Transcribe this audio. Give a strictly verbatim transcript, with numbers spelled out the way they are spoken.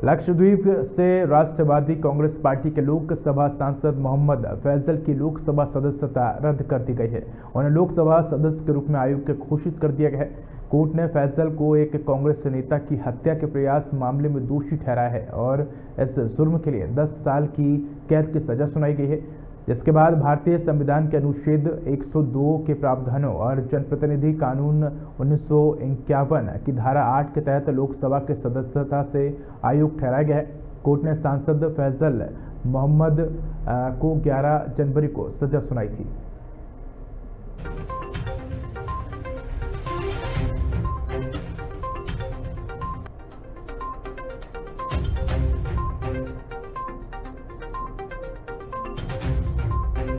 लक्षद्वीप से राष्ट्रवादी कांग्रेस पार्टी के लोकसभा सांसद मोहम्मद फैजल की लोकसभा सदस्यता रद्द कर दी गई है। उन्हें लोकसभा सदस्य के रूप में आयुक्त घोषित कर दिया गया है। कोर्ट ने फैजल को एक कांग्रेस नेता की हत्या के प्रयास मामले में दोषी ठहराया है और इस जुर्म के लिए दस साल की कैद की सजा सुनाई गई है, जिसके बाद भारतीय संविधान के अनुच्छेद एक सौ दो के प्रावधानों और जनप्रतिनिधि कानून उन्नीस सौ इक्यावन की धारा आठ के तहत लोकसभा के सदस्यता से अयोग्य ठहराया गया है। कोर्ट ने सांसद फैजल मोहम्मद को ग्यारह जनवरी को सजा सुनाई थी।